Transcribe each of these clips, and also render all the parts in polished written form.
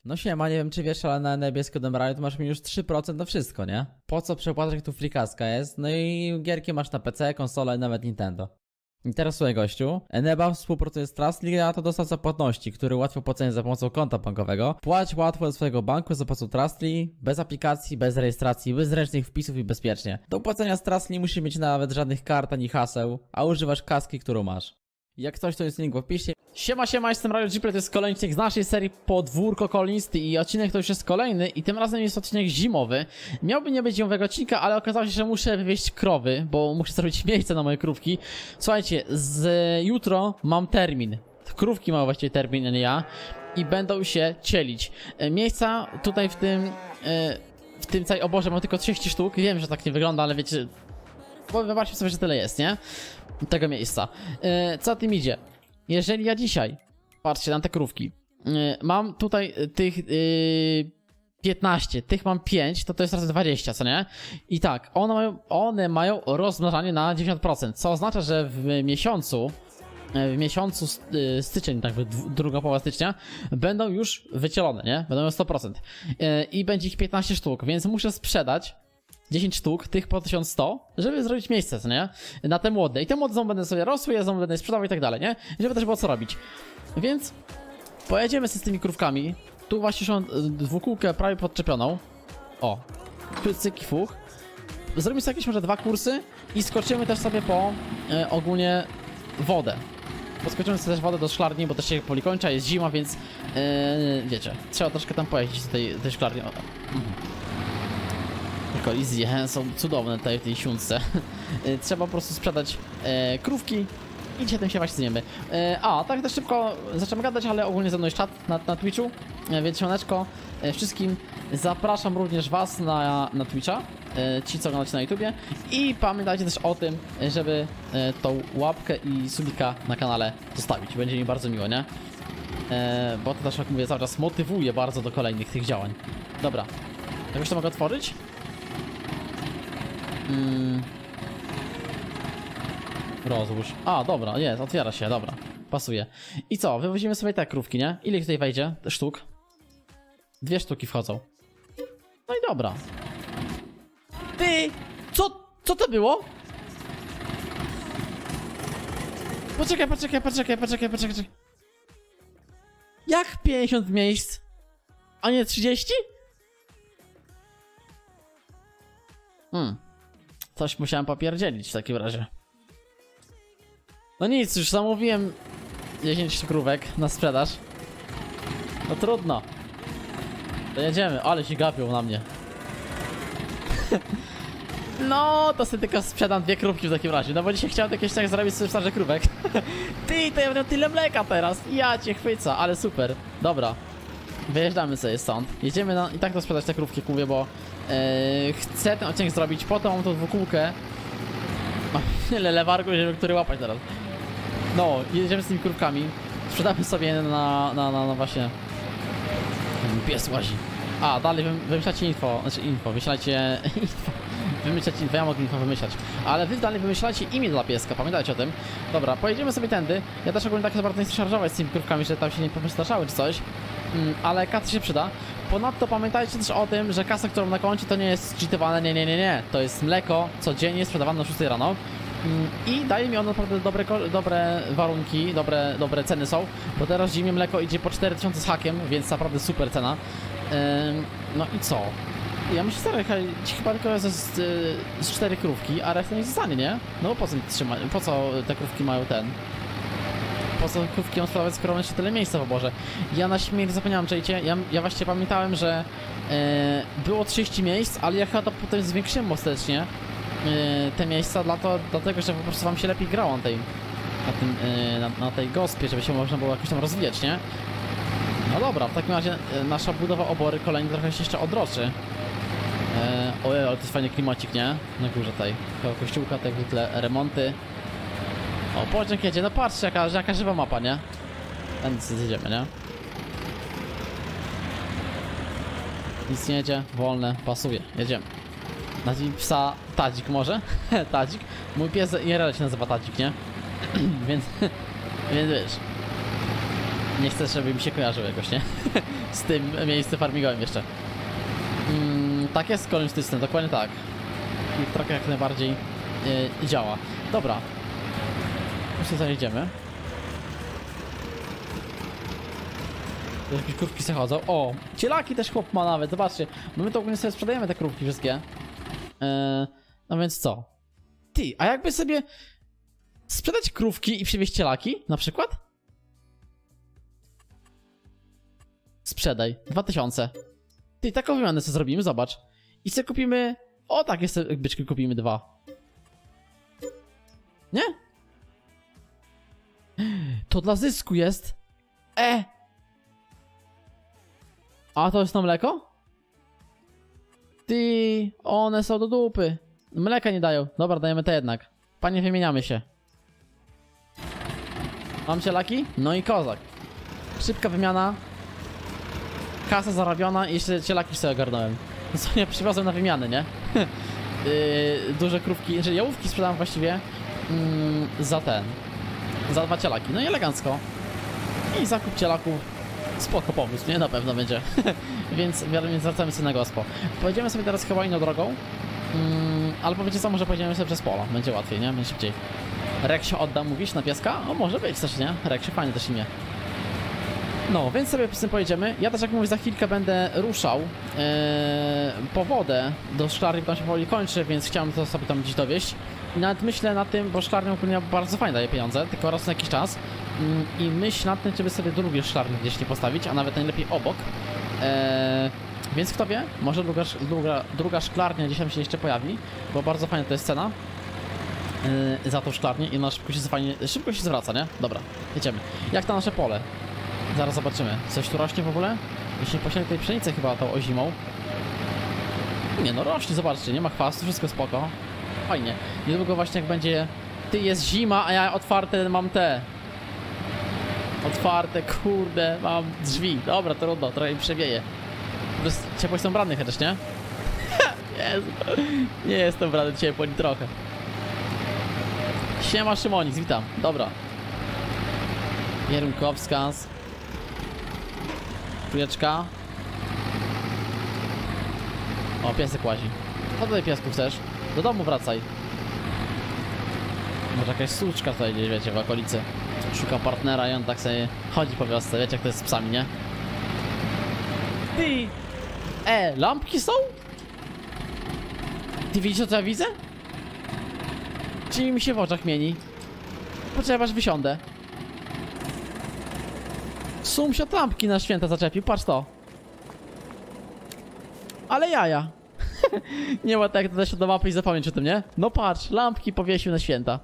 No siema, nie wiem czy wiesz, ale na niebieskim Emeraldzie to masz minus 3% na wszystko, nie? Po co przepłacać, jak tu frikaska jest? No i gierki masz na PC, konsolę i nawet Nintendo. I teraz słuchaj gościu, Eneba współpracuje z Trustly, a to dostawa płatności, który łatwo płacenie za pomocą konta bankowego. Płać łatwo ze swojego banku za pomocą Trustly, bez aplikacji, bez rejestracji, bez ręcznych wpisów i bezpiecznie. Do płacenia z Trustly nie musisz mieć nawet żadnych kart ani haseł, a używasz kaski, którą masz. Jak coś, to jest link w opisie. Siema, jestem Radio Gplay, to jest kolejny odcinek z naszej serii Podwórko Kolonisty i odcinek to już jest kolejny i tym razem jest odcinek zimowy. Miałby nie być zimowego odcinka, ale okazało się, że muszę wywieźć krowy, bo muszę zrobić miejsce na moje krówki. Słuchajcie, jutro mam termin. Krówki mają właściwie termin, a nie ja. I będą się cielić. Miejsca tutaj w tym całej oborze mam tylko 30 sztuk. Wiem, że tak nie wygląda, ale wiecie... Bo wybaczcie sobie, że tyle jest, nie? Tego miejsca. Co tym idzie? Jeżeli ja dzisiaj, patrzcie na te krówki, mam tutaj tych 15, tych mam 5, to jest razy 20, co nie? I tak, one mają rozmnażanie na 90%, co oznacza, że w miesiącu styczeń, tak druga połowa stycznia, będą już wycielone, nie? Będą miały 100%. I będzie ich 15 sztuk, więc muszę sprzedać 10 sztuk, tych po 1100, żeby zrobić miejsce, co nie? Na te młode. I te młode znowu będę sobie rosły, ja znowu będę je sprzedawał i tak dalej, nie? Żeby też było co robić. Więc pojedziemy z tymi krówkami. Tu właśnie mam dwukółkę prawie podczepioną. O, cyk i fuch. Zrobimy sobie jakieś może 2 kursy i skoczymy też sobie po ogólnie wodę. Podskoczymy sobie też wodę do szklarni, bo też się powoli kończy, jest zima, więc wiecie, trzeba troszkę tam pojeździć do tej szklarni. Kolizje są cudowne tutaj w tej siunce. Trzeba po prostu sprzedać krówki i dzisiaj tym się właśnie zajmiemy. Tak też szybko zaczynamy gadać, ale ogólnie ze mną jest czat na Twitchu, więc siemaneczko wszystkim. Zapraszam również was na Twitcha, ci co oglądacie na YouTubie, i pamiętajcie też o tym, żeby tą łapkę i subika na kanale zostawić. Będzie mi bardzo miło, nie? Bo to też, jak mówię, cały czas motywuje bardzo do kolejnych tych działań. Dobra, jakoś to mogę otworzyć? Rozłóż. Dobra, jest, otwiera się, dobra. Pasuje. I co? Wywozimy sobie te krówki, nie? Ile ich tutaj wejdzie? Sztuk? 2 sztuki wchodzą. No i dobra. Ty! Co to było? Poczekaj. Jak 50 miejsc? A nie 30? Coś musiałem popierdzielić w takim razie. No nic, już zamówiłem 10 krówek na sprzedaż. No trudno. To jedziemy, ale się gapią na mnie. No, to sobie tylko sprzedam 2 krówki w takim razie. No bo dzisiaj chciałem jakieś tak zrobić sobie sprzedaż krówek. Ty, to ja będę tyle mleka teraz. Ja cię chwycę, ale super. Dobra. Wyjeżdżamy sobie stąd. Jedziemy i tak to sprzedać te krówki, jak mówię, bo chcę ten odcinek zrobić, po to mam tą dwukółkę. Tyle lewargu, żeby który łapać teraz. No, jedziemy z tymi krówkami. Sprzedamy sobie na właśnie... Pies łazi. Dalej wymyślacie info, wymyślacie info, ja mogę info wymyślać. Ale wy dalej wymyślacie imię dla pieska, pamiętajcie o tym. Dobra, pojedziemy sobie tędy. Ja też ogólnie tak za bardzo nie chcę szarżować z tymi krówkami, że tam się nie powystarzały czy coś. Ale kasa się przyda. Ponadto pamiętajcie też o tym, że kasa, którą na koncie, to nie jest cheatowane, nie. To jest mleko codziennie sprzedawane o 6 rano. I daje mi ono naprawdę dobre warunki, dobre ceny są. Bo teraz w zimie mleko idzie po 4000 z hakiem, więc naprawdę super cena. No i co? Ja myślę, że chyba tylko z 4 krówki, a reszta nie zostanie, nie? No bo po co trzymać? Po co te krówki mają po co krówki mam sprzedawać, skoro jeszcze tyle miejsca w oborze? Ja na śmierć zapomniałem, czajcie, ja właśnie pamiętałem, że było 30 miejsc, ale ja chyba to potem zwiększyłem ostatecznie te miejsca, dlatego, że po prostu wam się lepiej grało na tej gospie, żeby się można było jakoś tam rozwijać, nie? No dobra, w takim razie nasza budowa obory kolejny trochę się jeszcze odroczy. Ojej, ale to jest fajny klimacik, nie? Na górze tej kościółka, tak zwykle remonty. O, pociąg jedzie, no patrzcie, jaka żywa mapa, nie? Więc jedziemy, nie? Nic nie jedzie, wolne, pasuje, jedziemy. Nazwij psa Tadzik może? Tadzik? Mój pies IRL się nazywa Tadzik, nie? więc wiesz. Nie chcę, żeby mi się kojarzył jakoś, nie? z tym miejscem farmingowym jeszcze. Tak jest kolonistyczne, dokładnie tak. I trochę jak najbardziej działa. Dobra. Jeszcze zajedziemy. Jakieś krówki se chodzą. O, cielaki też chłop ma nawet, zobaczcie. My to ogólnie sobie sprzedajemy te krówki wszystkie. No więc co? Ty, a jakby sobie sprzedać krówki i przywieźć cielaki, na przykład? Sprzedaj, 2000. Ty, taką wymianę sobie zrobimy, zobacz. I sobie kupimy... O, tak, jest, byczki kupimy 2. Nie? To dla zysku jest. A to jest to mleko? Ty, one są do dupy. Mleka nie dają. Dobra, dajemy te jednak. Panie, wymieniamy się. Mam cielaki? No i kozak. Szybka wymiana. Kasa zarabiona i jeszcze cielaki sobie ogarnąłem. No co nie, przywiozłem na wymianę, nie? Duże krówki, znaczy jałówki sprzedałem właściwie za 2 cielaki. No i elegancko. I zakup cielaków. Spoko pomysł, nie? Na pewno będzie. Więc wracamy sobie na gospo. Pojedziemy sobie teraz chyba inną drogą. Ale powiecie co, może pojedziemy sobie przez pola. Będzie łatwiej, nie? Będzie szybciej. Reksio odda, mówisz, na pieska? O, może być też, nie? Reksio, fajnie też imię. No, więc sobie z tym pojedziemy. Ja też, jak mówię, za chwilkę będę ruszał po wodę do szklarni, bo tam się powoli kończy, więc chciałem to sobie tam gdzieś dowieść. I nawet myślę nad tym, bo szklarnia ogólnie bardzo fajnie daje pieniądze, tylko raz na jakiś czas. I myśl nad tym, żeby sobie drugie szklarnie gdzieś nie postawić, a nawet najlepiej obok. Więc kto wie, może druga szklarnia gdzieś tam się jeszcze pojawi, bo bardzo fajna to jest cena za tą szklarnię i ona szybko się zwraca, nie? Dobra, jedziemy. Jak to nasze pole? Zaraz zobaczymy. Coś tu rośnie w ogóle? Jeśli posieli tej pszenicy chyba tą ozimą. Nie no, rośnie, zobaczcie, nie ma chwastu, wszystko spoko. Fajnie. Niedługo właśnie jak będzie... Ty, jest zima, a ja otwarte mam te... Otwarte, kurde, mam drzwi. Dobra, to trudno, trochę mi przewieje. Ciepło są brany chociaż, nie? Jezu. Nie jestem brany ciepło, ani trochę. Siema Szymonix, witam. Dobra. Jerunkowskaz. Trójeczka. O, piesek łazi. Co tutaj, piesku, chcesz? Do domu wracaj. Może jakaś suczka tutaj gdzieś, wiecie, w okolicy. Szuka partnera i on tak sobie chodzi po wiosce. Wiecie, jak to jest z psami, nie? Ty! Lampki są? Ty widzicie, co ja widzę? Czy mi się w oczach mieni? Poczekaj, aż wysiądę. Sąsiad lampki na święta zaczepił, patrz to. Ale jaja. Nie ma tak, jak dodać się do mapy i zapomnieć o tym, nie? No patrz, lampki powiesił na święta.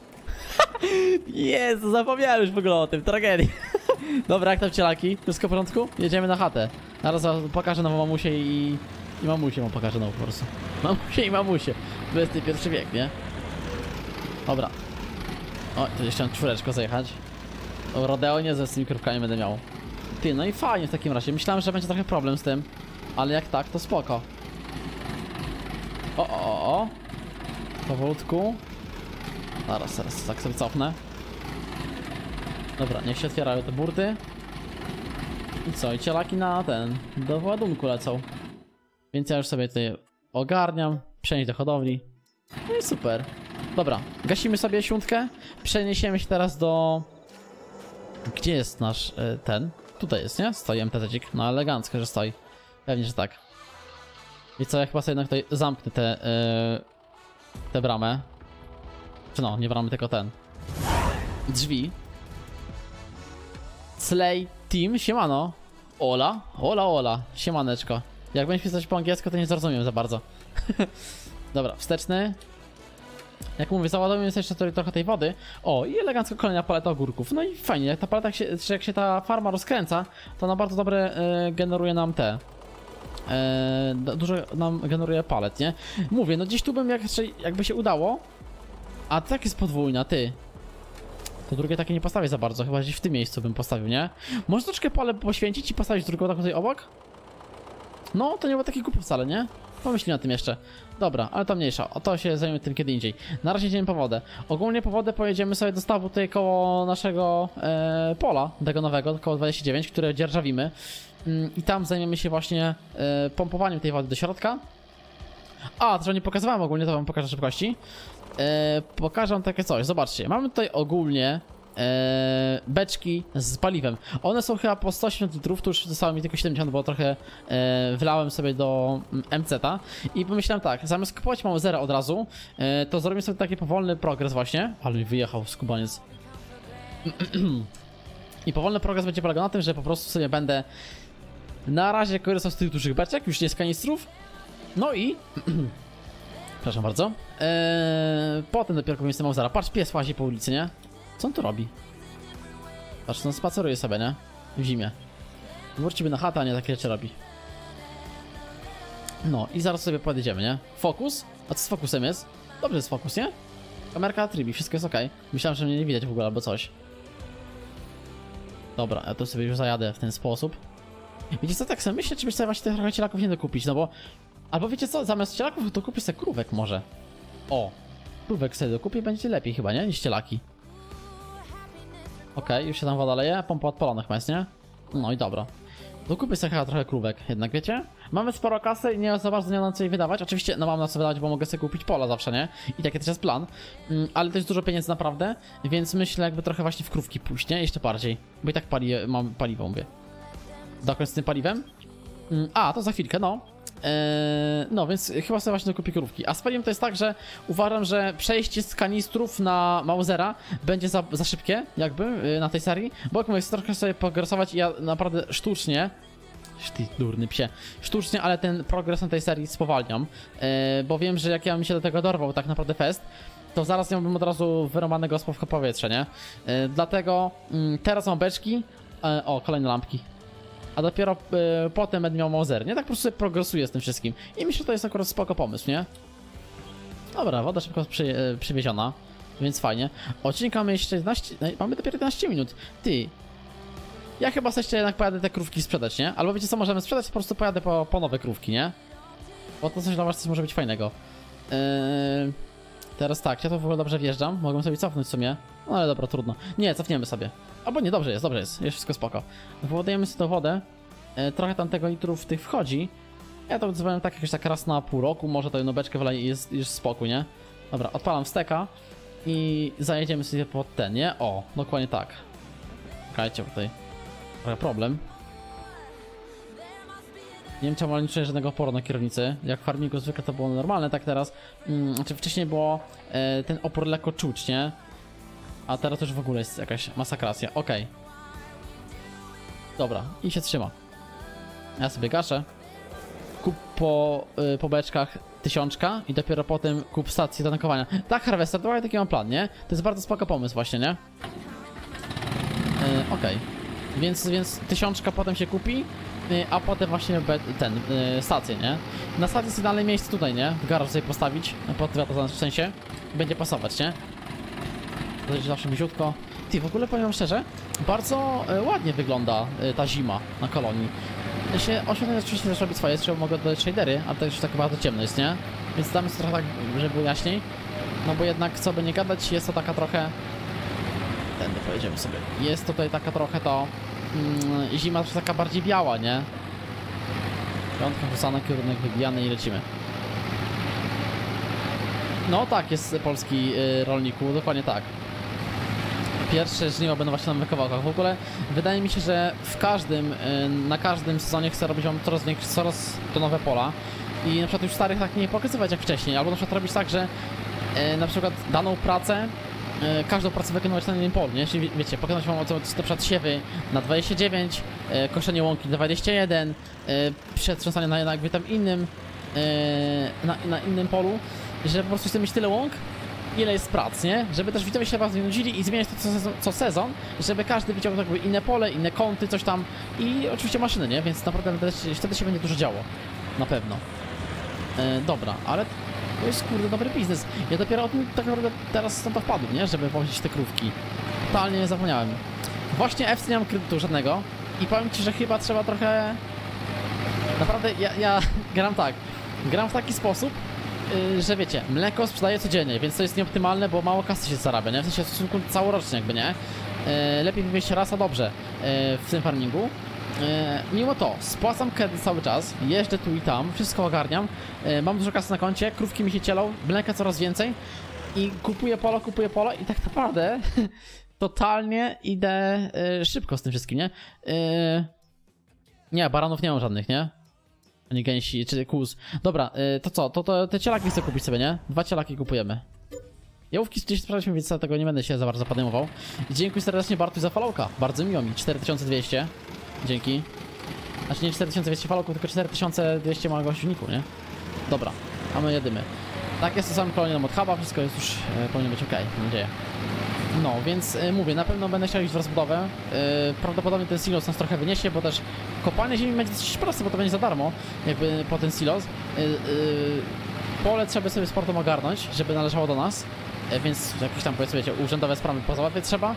Jezu, zapomniałem już w ogóle o tym, tragedia. Dobra, jak tam cielaki? Wszystko w porządku? Jedziemy na chatę. Zaraz pokażę nową mamusię i mamusię mam pokażę nową po prostu. Mamusię i mamusię. XXI wiek, nie? Dobra. O, tu jeszcze mam czwóreczko zajechać. O, rodeo nie z tymi krówkami będę miał. Ty, no i fajnie w takim razie. Myślałem, że będzie trochę problem z tym. Ale jak tak, to spoko. O. Powolutku. Zaraz, tak sobie cofnę. Dobra, niech się otwierają te burty. I co? I cielaki na do ładunku lecą. Więc ja już sobie tutaj ogarniam. Przenieść do hodowli. No i super. Dobra, gasimy sobie siątkę. Przeniesiemy się teraz do... Gdzie jest nasz Tutaj jest, nie? Stoi MTZ-cik. No elegancko, że stoi. Pewnie, że tak. I co, ja chyba sobie jednak tutaj zamknę tę bramę. Czy no, nie bramę, tylko drzwi. Slay Team, siemano. Ola. Siemaneczko. Jak będziesz pisać po angielsku, to nie zrozumiem za bardzo. Dobra, wsteczny. Jak mówię, załadujemy sobie jeszcze trochę tej wody. O, i elegancko kolejna paleta ogórków. No i fajnie, jak ta paleta, jak się ta farma rozkręca, to ona bardzo dobre generuje nam dużo nam generuje palet, nie? Mówię, no gdzieś tu bym jakby się udało. A tak jest podwójna, ty. To drugie takie nie postawię za bardzo, chyba gdzieś w tym miejscu bym postawił, nie? Może troszkę pole poświęcić i postawić drugą taką tutaj obok? No, to nie było takie głupie wcale, nie? Pomyślmy na tym jeszcze. Dobra, ale to mniejsza. O to się zajmiemy tym kiedy indziej. Na razie idziemy po wodę. Ogólnie po wodę pojedziemy sobie do stawu tutaj koło naszego pola, tego nowego, koło 29, które dzierżawimy. I tam zajmiemy się właśnie pompowaniem tej wody do środka. A, to że nie pokazywałem ogólnie, to wam pokażę szybkości. Pokażę wam takie coś, zobaczcie, mamy tutaj ogólnie beczki z paliwem. One są chyba po 180 litrów, tu już zostało mi tylko 70, bo trochę wlałem sobie do MZ-a i pomyślałem tak, zamiast kupować mało zera od razu, to zrobimy sobie taki powolny progres właśnie, ale mi wyjechał skubaniec. I powolny progres będzie polegał na tym, że po prostu sobie będę na razie korzystał z tych dużych beczek, już nie z kanistrów, no i przepraszam bardzo, potem dopiero kupimy sobie mało zera. Patrz, pies łazi po ulicy, nie? Co on tu robi? Patrz, on spaceruje sobie, nie? W zimie. Wrócimy na chatę, a nie takie rzeczy robi. No i zaraz sobie podjedziemy, nie? Fokus? A co z fokusem jest? Dobrze jest fokus, nie? Kamerka trybi, wszystko jest ok. Myślałem, że mnie nie widać w ogóle albo coś. Dobra, ja tu sobie już zajadę w ten sposób. Wiecie co, tak sobie myślę, czy byś sobie właśnie tych trochę cielaków nie dokupić, no bo... Albo wiecie co, zamiast cielaków to kupisz sobie krówek może. O! Krówek sobie dokupię, będzie lepiej chyba, nie? Niż cielaki. Okej, już się tam woda leje, pompa odpalona chyba jest, nie? No i dobra. Dokupię sobie chyba trochę krówek, jednak wiecie? Mamy sporo kasy i nie za bardzo nie mam na co jej wydawać. Oczywiście, no mam na co wydawać, bo mogę sobie kupić pola zawsze, nie? I taki też jest plan. Ale to jest dużo pieniędzy naprawdę, więc myślę jakby trochę właśnie w krówki pójść, nie? Jeszcze bardziej. Bo i tak mam paliwo, mówię. Dokończ z tym paliwem? A, to za chwilkę, no. No, więc chyba sobie właśnie kupię krówki. A z paliwem to jest tak, że uważam, że przejście z kanistrów na Mausera będzie za szybkie, jakby, na tej serii. Bo jak mówię, chcę trochę sobie progresować i ja naprawdę sztucznie... Ty durny psie. Sztucznie, ale ten progres na tej serii spowalniam. Bo wiem, że jak ja bym się do tego dorwał tak naprawdę fest, to zaraz miałbym od razu wyrąbanego z powietrza, nie? Dlatego teraz mam beczki. O, kolejne lampki. A dopiero potem będę miał Mauser, nie? Tak po prostu sobie progresuję z tym wszystkim. I myślę, że to jest akurat spoko pomysł, nie? Dobra, woda szybko przywieziona, więc fajnie. Odcinka mamy jeszcze 11, mamy dopiero 11 minut. Ty, ja chyba sobie jednak pojadę te krówki sprzedać, nie? Albo wiecie co, możemy sprzedać, po prostu pojadę po nowe krówki, nie? Bo to coś dla was coś może być fajnego. Teraz tak, ja to w ogóle dobrze wjeżdżam, mogę sobie cofnąć w sumie. No ale dobra, trudno. Nie, cofniemy sobie. Albo nie, dobrze jest, jest wszystko spoko. Władujemy sobie tą wodę. Trochę tam tego litrów tych wchodzi. Ja to odzywałem tak jakoś tak raz na pół roku, może to jedną beczkę wleję i jest spokój, nie? Dobra, odpalam steka i zajedziemy sobie pod ten, nie? O, dokładnie tak. Czekajcie, tutaj trochę problem. Nie wiem czemu, ale nie czuję żadnego oporu na kierownicy. Jak w farmingu zwykle to było normalne, tak teraz. Znaczy wcześniej było ten opór lekko czuć, nie? A teraz już w ogóle jest jakaś masakracja. Okej. Dobra, i się trzyma. Ja sobie gaszę. Kup po beczkach 1000 i dopiero potem kup stację do tankowania. Tak, Harvester, to taki mam plan, nie? To jest bardzo spoko pomysł właśnie, nie? Okej. Więc 1000 potem się kupi, a potem właśnie stację, nie? Na stacji jest idealne miejsce tutaj, nie? W garażu sobie postawić, pod wiatr w sensie. Będzie pasować, nie? To jest zawsze bliziutko. Ty, w ogóle powiem szczerze, bardzo ładnie wygląda ta zima na kolonii. Oświetlenie oczywiście też robi swoje, trzeba mogę dodać shadery, ale to już tak bardzo ciemno jest, nie? Więc damy sobie trochę tak, żeby było jaśniej. No bo jednak, co by nie gadać, jest to taka trochę... Tędy pojedziemy sobie. Jest tutaj taka trochę to... zima też taka bardziej biała, nie? Piątka wrzucana, kierunek wybijany i lecimy. No tak, jest polski rolniku, dokładnie tak. Pierwsze żniwa będą właśnie na kawałkach. W ogóle wydaje mi się, że na każdym sezonie chcę robić wam coraz to nowe pola. I na przykład już starych tak nie pokazywać jak wcześniej. Albo na przykład robić tak, że na przykład daną pracę, każdą pracę wykonywać na innym polu, nie? Czyli wiecie, pokazać wam na przykład siewy na 29, koszenie łąki na 21, przetrząsanie na jakby tam innym, na innym polu, że po prostu chcę mieć tyle łąk, ile jest prac, nie? Żeby też widzowie się was nie nudzili i zmieniać to co sezon, żeby każdy widział jakby inne pole, inne kąty, coś tam i oczywiście maszyny, nie? Więc naprawdę wtedy się będzie dużo działo. Na pewno. Dobra, ale to jest kurde dobry biznes. Ja dopiero o tym tak naprawdę teraz stąd wpadłem, nie? Żeby wozić te krówki. Totalnie zapomniałem. Właśnie FC nie mam kredytu żadnego i powiem ci, że chyba trzeba trochę... Naprawdę ja gram tak. Gram w taki sposób, że wiecie, mleko sprzedaję codziennie, więc to jest nieoptymalne, bo mało kasy się zarabia, nie? W sensie w stosunku całorocznie jakby, nie? Lepiej wywieźć raz, a dobrze w tym farmingu. Mimo to spłacam kredyt cały czas, jeżdżę tu i tam, wszystko ogarniam, mam dużo kasy na koncie, krówki mi się cielą, mleka coraz więcej i kupuję polo i tak naprawdę totalnie idę szybko z tym wszystkim, nie? Nie, baranów nie mam żadnych, nie? Ani gęsi, czy kóz. Dobra, to co? To te cielaki chcę kupić sobie, nie? 2 cielaki kupujemy. Jałówki gdzieś sprawdziliśmy, więc tego nie będę się za bardzo podejmował. I dziękuję serdecznie Bartuś za followka. Bardzo miło mi. 4200. Dzięki. Znaczy nie 4200 followków, tylko 4200 małego silniku, nie? Dobra, a my jedymy. Tak, jest to sam kolonią od huba, wszystko jest już powinno być ok, mam nadzieję. No, więc mówię, na pewno będę chciał iść w rozbudowę. Prawdopodobnie ten silos nas trochę wyniesie, bo też kopalnia ziemi będzie dosyć proste, bo to będzie za darmo, jakby po ten silos. Pole trzeba sobie sportem ogarnąć, żeby należało do nas, więc jakieś tam, powiedzmy, wiecie, urzędowe sprawy pozałatwiać trzeba.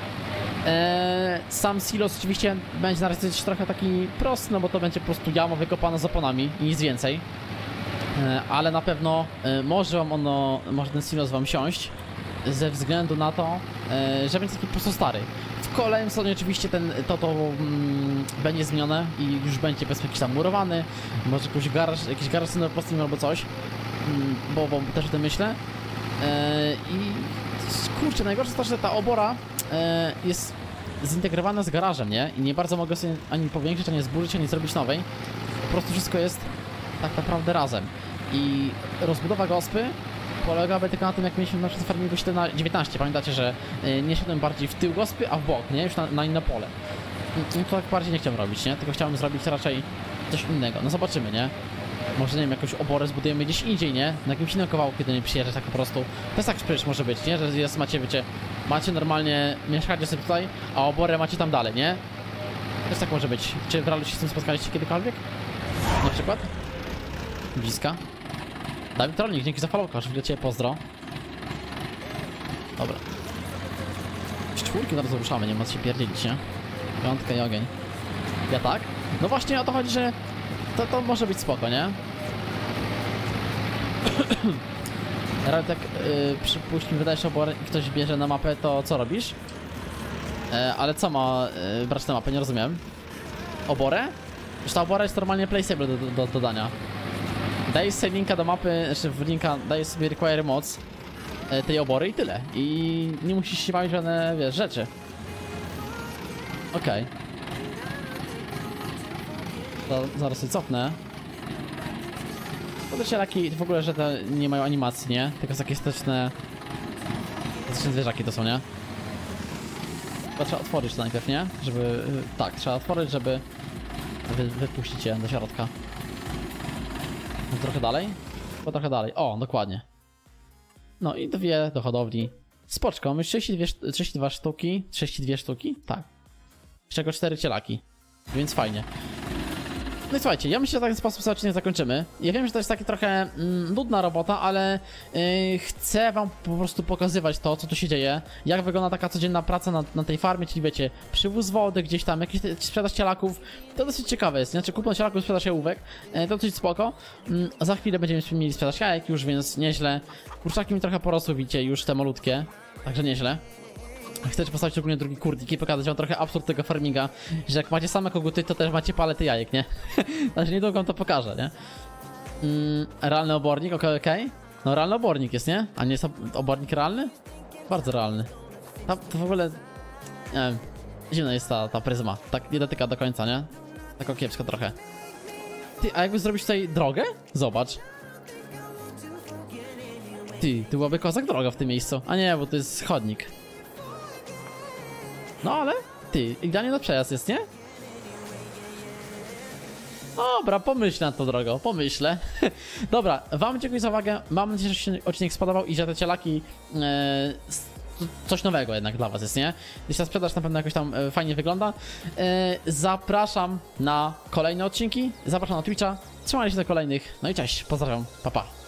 Sam silos oczywiście będzie na razie trochę taki prosty, no bo to będzie po prostu jama wykopana z oponami i nic więcej. Ale na pewno może ten silos wam siąść ze względu na to, że będzie taki po prostu stary. W kolejnym sezonie oczywiście będzie zmienione i już będzie jakiś tam murowany, może jakiś garaż postawimy albo coś, bo też o tym myślę. I kurczę, najgorsze jest to, że ta obora jest zintegrowana z garażem, nie? I nie bardzo mogę sobie ani powiększyć, ani zburzyć, ani zrobić nowej. Po prostu wszystko jest tak naprawdę razem. I rozbudowa gospy polegałaby tylko na tym, jak mieliśmy na przykład farmingu 19. Pamiętacie, że nie szedłem bardziej w tył gospy, a w bok, nie? Już na inne pole. I to tak bardziej nie chciałem robić, nie? Tylko chciałem zrobić raczej coś innego. No zobaczymy, nie? Może, nie wiem, jakąś oborę zbudujemy gdzieś indziej, nie? Na jakimś innym kawałku, kiedy nie przyjeżdżać tak po prostu. To jest tak przecież może być, nie? Że jest, macie, wiecie, macie normalnie, mieszkacie sobie tutaj, a oborę macie tam dalej, nie? To jest tak może być. Czy w realu się z tym spotkaliście kiedykolwiek? Na przykład? Bliska. Dawid Trolnik, dzięki za followka, że Ciebie pozdro. Dobra. Z 4 teraz ruszamy, nie ma co się pierdzielić, nie? 5 i ogień. Ja tak? No właśnie o to chodzi, że to może być spoko, nie? Radek, tak przypuśćmy, wydajesz oborę i ktoś bierze na mapę, to co robisz? Ale co ma brać na mapę? Nie rozumiem. Oborę? Już ta obora jest normalnie placeable do dodania. Dajesz sobie linka do mapy, znaczy w linka dajesz sobie require moc tej obory i tyle. I nie musisz się bawić żadne, wiesz, rzeczy. Okej. Zaraz sobie cofnę. To też takie w ogóle, że te nie mają animacji, nie? Tylko takie statyczne zwierzaki to są, nie? Chyba trzeba otworzyć to najpierw, nie? Żeby... Tak, trzeba otworzyć, żeby wypuścić je do środka. Trochę dalej? Bo trochę dalej. O, dokładnie. No i 2 do hodowli. Spoczko, mamy 32 sztuki. 32 sztuki? Tak. Z czego 4 cielaki. Więc fajnie. No i słuchajcie, ja myślę, że w taki sposób sobie odcinek zakończymy. Ja wiem, że to jest taka trochę nudna robota, ale chcę wam po prostu pokazywać to, co tu się dzieje. Jak wygląda taka codzienna praca na tej farmie, czyli wiecie, przywóz wody gdzieś tam, jakieś sprzedaż cielaków. To dosyć ciekawe jest, znaczy kupno cielaków, sprzedaż jałówek. To dosyć spoko. Za chwilę będziemy mieli sprzedaż jajek już, więc nieźle. Kurczaki mi trochę porosły, widzicie, już te malutkie. Także nieźle. Chcę postawić ogólnie drugi kurnik i pokazać wam trochę absurd tego farminga, że jak macie same koguty, to też macie palety jajek, nie? Znaczy niedługo wam to pokażę, nie? Realny obornik, okej. No realny obornik jest, nie? A nie jest obornik realny? Bardzo realny. To w ogóle... Nie wiem, dziwna jest ta pryzma. Tak nie dotyka do końca, nie? Tak kiepsko trochę. Ty, a jakby zrobić tutaj drogę? Zobacz. Ty, tu byłaby kozak droga w tym miejscu. A nie, bo to jest chodnik. No ale, ty, idealnie na przejazd jest, nie? Dobra, pomyśl nad tą drogą, pomyślę. Dobra, wam dziękuję za uwagę. Mam nadzieję, że się odcinek spodobał i że te cielaki coś nowego jednak dla was jest, nie? Gdzieś ta sprzedaż na pewno jakoś tam fajnie wygląda. Zapraszam na kolejne odcinki, zapraszam na Twitcha. Trzymajcie się do kolejnych, no i cześć, pozdrawiam, pa pa.